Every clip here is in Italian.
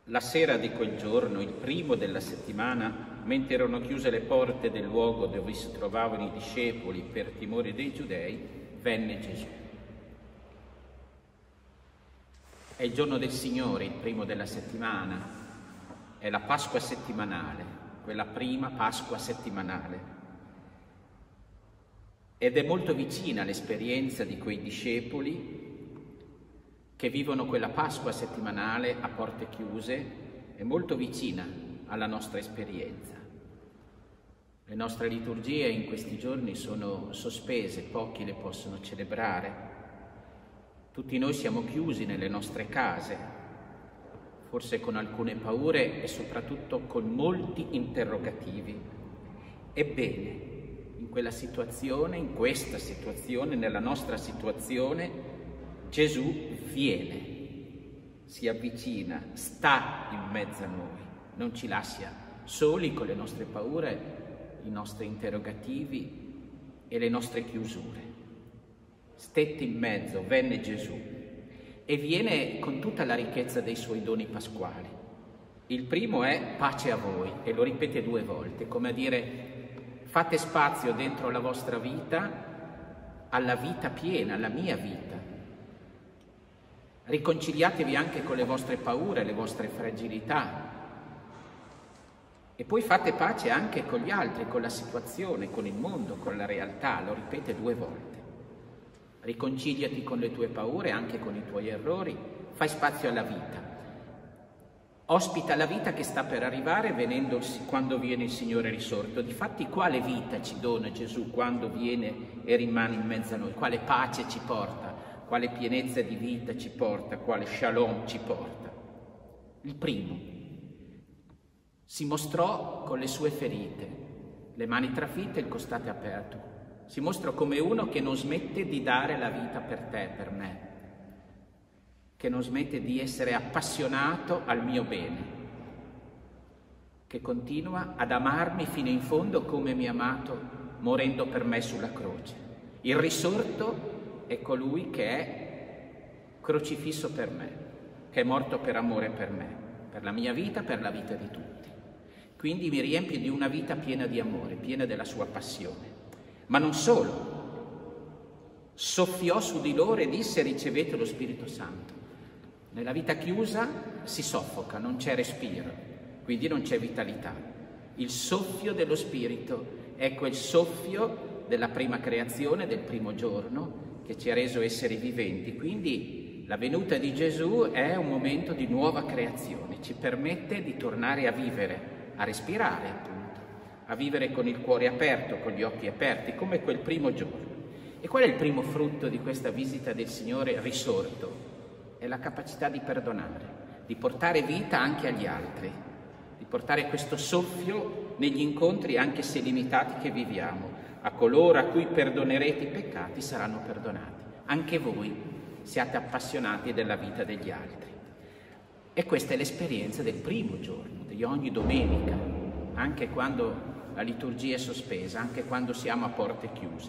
La sera di quel giorno, il primo della settimana, mentre erano chiuse le porte del luogo dove si trovavano i discepoli per timore dei giudei, venne Gesù. È il giorno del Signore, il primo della settimana, è la Pasqua settimanale, quella prima Pasqua settimanale. Ed è molto vicina l'esperienza di quei discepoli che vivono quella Pasqua settimanale a porte chiuse, è molto vicina alla nostra esperienza. Le nostre liturgie in questi giorni sono sospese, pochi le possono celebrare. Tutti noi siamo chiusi nelle nostre case, forse con alcune paure e soprattutto con molti interrogativi. Ebbene, in quella situazione, in questa situazione, nella nostra situazione, Gesù viene, si avvicina, sta in mezzo a noi, non ci lascia soli con le nostre paure, i nostri interrogativi e le nostre chiusure. Stette in mezzo, venne Gesù e viene con tutta la ricchezza dei suoi doni pasquali. Il primo è pace a voi, e lo ripete 2 volte, come a dire: fate spazio dentro la vostra vita alla vita piena, alla mia vita. Riconciliatevi anche con le vostre paure, le vostre fragilità. E poi fate pace anche con gli altri, con la situazione, con il mondo, con la realtà. Lo ripete 2 volte. Riconciliati con le tue paure, anche con i tuoi errori. Fai spazio alla vita. Ospita la vita che sta per arrivare quando viene il Signore risorto. Difatti, quale vita ci dona Gesù quando viene e rimane in mezzo a noi? Quale pace ci porta? Quale pienezza di vita ci porta, quale shalom ci porta. Il primo si mostrò con le sue ferite, le mani trafitte e il costante aperto. Si mostrò come uno che non smette di dare la vita per te, per me, che non smette di essere appassionato al mio bene, che continua ad amarmi fino in fondo come mi ha amato morendo per me sulla croce. Il risorto è colui che è crocifisso per me, che è morto per amore per me, per la mia vita, per la vita di tutti. Quindi mi riempie di una vita piena di amore, piena della sua passione. Ma non solo, soffiò su di loro e disse: ricevete lo Spirito Santo. Nella vita chiusa si soffoca, non c'è respiro, quindi non c'è vitalità. Il soffio dello Spirito è quel soffio della prima creazione, del primo giorno, che ci ha reso esseri viventi. Quindi la venuta di Gesù è un momento di nuova creazione, ci permette di tornare a vivere, a respirare appunto, a vivere con il cuore aperto, con gli occhi aperti, come quel primo giorno. E qual è il primo frutto di questa visita del Signore risorto? È la capacità di perdonare, di portare vita anche agli altri, di portare questo soffio negli incontri, anche se limitati, che viviamo. A coloro a cui perdonerete i peccati saranno perdonati. Anche voi siate appassionati della vita degli altri. E questa è l'esperienza del primo giorno, di ogni domenica, anche quando la liturgia è sospesa, anche quando siamo a porte chiuse.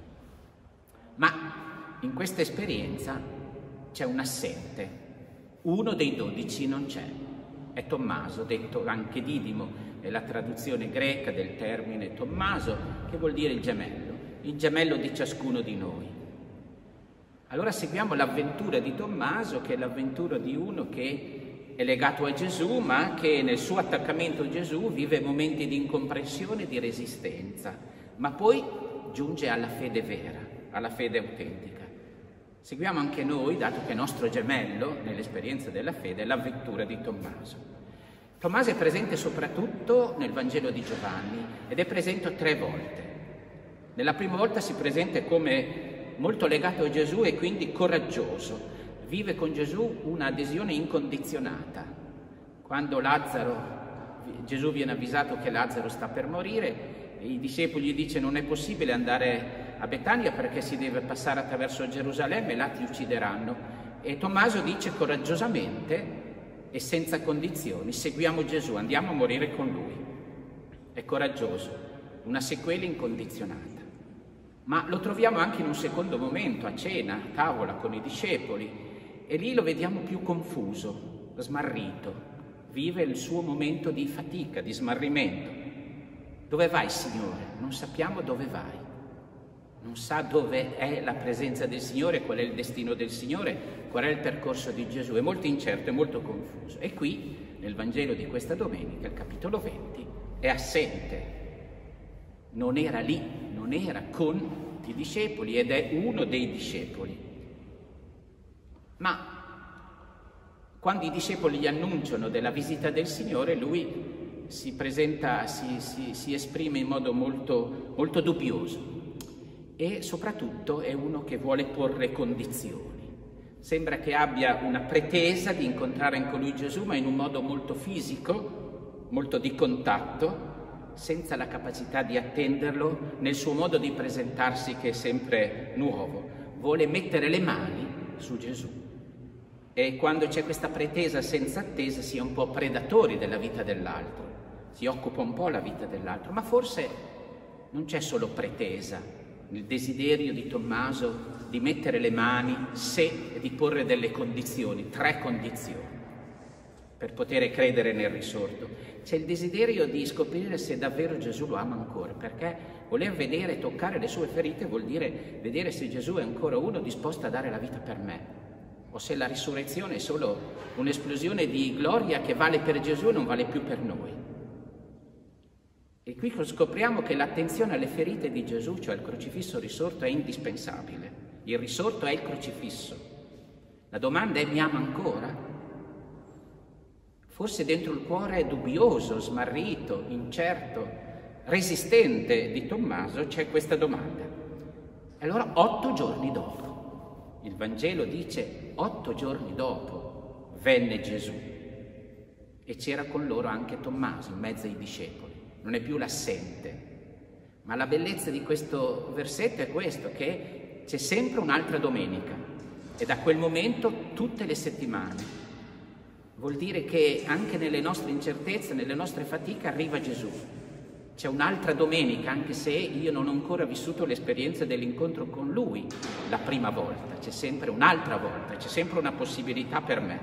Ma in questa esperienza c'è un assente. Uno dei 12 non c'è. È Tommaso, detto anche Didimo. È la traduzione greca del termine Tommaso, che vuol dire il gemello di ciascuno di noi. Allora seguiamo l'avventura di Tommaso, che è l'avventura di uno che è legato a Gesù, ma che nel suo attaccamento a Gesù vive momenti di incomprensione e di resistenza, ma poi giunge alla fede vera, alla fede autentica. Seguiamo anche noi, dato che è nostro gemello nell'esperienza della fede, l'avventura di Tommaso. Tommaso è presente soprattutto nel Vangelo di Giovanni ed è presente 3 volte. Nella prima volta si presenta come molto legato a Gesù e quindi coraggioso. Vive con Gesù un'adesione incondizionata. Quando Gesù viene avvisato che Lazzaro sta per morire, i discepoli gli dicono: non è possibile andare a Betania perché si deve passare attraverso Gerusalemme e là ti uccideranno. E Tommaso dice coraggiosamente e senza condizioni: seguiamo Gesù, andiamo a morire con lui. È coraggioso, una sequela incondizionata. Ma lo troviamo anche in un secondo momento, a cena, a tavola con i discepoli, e lì lo vediamo più confuso, smarrito, vive il suo momento di fatica, di smarrimento. Dove vai, Signore? Non sappiamo dove vai. Non sa dove è la presenza del Signore, qual è il destino del Signore, qual è il percorso di Gesù. È molto incerto, è molto confuso. E qui, nel Vangelo di questa domenica, il capitolo 20, è assente. Non era lì, non era con i discepoli ed è uno dei discepoli. Ma quando i discepoli gli annunciano della visita del Signore, lui si presenta, si esprime in modo molto, molto dubbioso e soprattutto è uno che vuole porre condizioni. Sembra che abbia una pretesa di incontrare in colui Gesù, ma in un modo molto fisico, molto di contatto, senza la capacità di attenderlo nel suo modo di presentarsi che è sempre nuovo. Vuole mettere le mani su Gesù. E quando c'è questa pretesa senza attesa si è un po' predatori della vita dell'altro, si occupa un po' la vita dell'altro, ma forse non c'è solo pretesa, il desiderio di Tommaso di mettere le mani se e di porre delle condizioni, 3 condizioni, per poter credere nel risorto. C'è il desiderio di scoprire se davvero Gesù lo ama ancora, perché voler vedere, toccare le sue ferite vuol dire vedere se Gesù è ancora uno disposto a dare la vita per me, o se la risurrezione è solo un'esplosione di gloria che vale per Gesù e non vale più per noi. E qui scopriamo che l'attenzione alle ferite di Gesù, cioè al crocifisso risorto, è indispensabile. Il risorto è il crocifisso. La domanda è: mi ama ancora? Forse dentro il cuore dubbioso, smarrito, incerto, resistente di Tommaso c'è questa domanda. E allora 8 giorni dopo, il Vangelo dice 8 giorni dopo, venne Gesù e c'era con loro anche Tommaso in mezzo ai discepoli. Non è più l'assente, ma la bellezza di questo versetto è questo, che c'è sempre un'altra domenica e da quel momento tutte le settimane. Vuol dire che anche nelle nostre incertezze, nelle nostre fatiche arriva Gesù. C'è un'altra domenica, anche se io non ho ancora vissuto l'esperienza dell'incontro con Lui la prima volta. C'è sempre un'altra volta, c'è sempre una possibilità per me.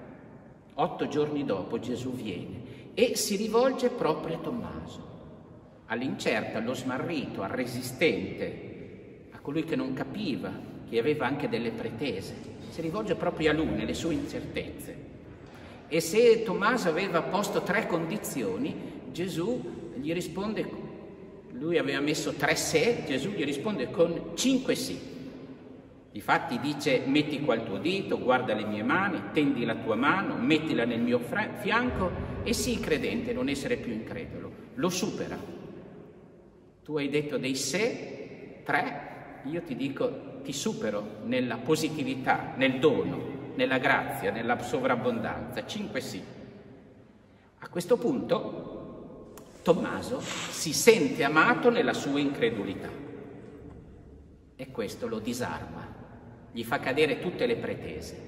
8 giorni dopo Gesù viene e si rivolge proprio a Tommaso, all'incerto, allo smarrito, al resistente, a colui che non capiva, che aveva anche delle pretese. Si rivolge proprio a lui nelle sue incertezze. E se Tommaso aveva posto 3 condizioni, Gesù gli risponde, lui aveva messo 3 se, Gesù gli risponde con 5 sì. Difatti dice: metti qua il tuo dito, guarda le mie mani, tendi la tua mano, mettila nel mio fianco e sii credente, non essere più incredulo. Lo supera. Tu hai detto dei se, 3, io ti dico ti supero nella positività, nel dono, nella grazia, nella sovrabbondanza. 5 sì. A questo punto Tommaso si sente amato nella sua incredulità e questo lo disarma. Gli fa cadere tutte le pretese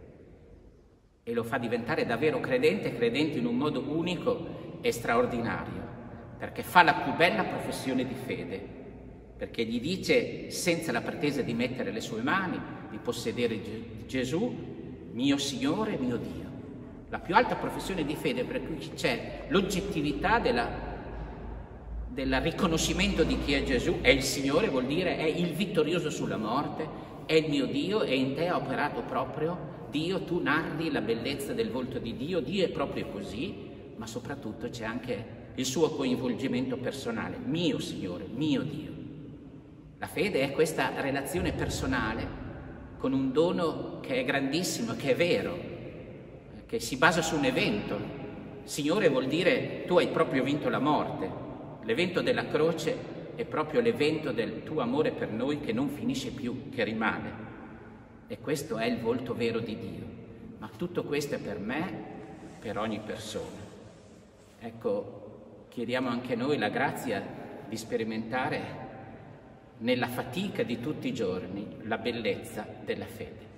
e lo fa diventare davvero credente in un modo unico e straordinario, perché fa la più bella professione di fede, perché gli dice, senza la pretesa di mettere le sue mani, di possedere Gesù, mio Signore, mio Dio. La più alta professione di fede, per cui c'è l'oggettività del riconoscimento di chi è Gesù, è il Signore, vuol dire è il vittorioso sulla morte, è il mio Dio e in te ha operato proprio Dio, tu narri la bellezza del volto di Dio, Dio è proprio così, ma soprattutto c'è anche il suo coinvolgimento personale, mio Signore, mio Dio. La fede è questa relazione personale con un dono che è grandissimo, che è vero, che si basa su un evento. Signore vuol dire tu hai proprio vinto la morte, l'evento della croce è proprio l'evento del tuo amore per noi che non finisce più, che rimane. E questo è il volto vero di Dio. Ma tutto questo è per me, per ogni persona. Ecco, chiediamo anche noi la grazia di sperimentare nella fatica di tutti i giorni la bellezza della fede.